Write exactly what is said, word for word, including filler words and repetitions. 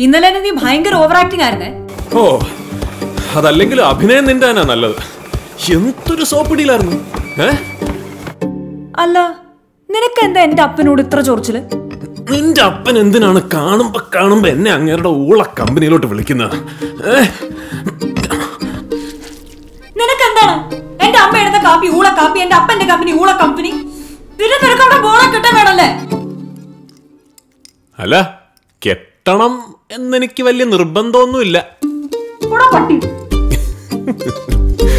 ഇന്നലെ നീ ഭയങ്കര ഓവർ ആക്ടിങ് ആയിരുന്നേ. ഓ, അതല്ലെങ്കിൽ അഭിനയം നിന്റെ തന്നെ നല്ലത്. എന്തൊരു സോപ്പിടിയിലായിരുന്നു. അല്ല, നിനക്ക് എന്താ എന്റെ അപ്പനോട് ഇത്ര ചൊറിച്ചില്? നിന്റെ അപ്പൻ എന്തിനാണ് കാണുമ്പോ കാണുമ്പോ എന്നെ അങ്ങേരുടെ ഊള കമ്പനിയിലോട്ട് വിളിക്കുന്നത്? നിനക്ക് എന്താണ് എന്റെ അമ്മ എടുത്ത കാപ്പി ഊള കാപ്പി, എന്റെ അപ്പന്റെ കമ്പനി ഊള കമ്പനി? പിന്നെ നിനക്ക് അവിടെ ബോള കിട്ടാൻ വേണല്ലേ? അല്ല, കെട്ടണം എന്നെനിക്ക് വലിയ നിർബന്ധമൊന്നുമില്ല.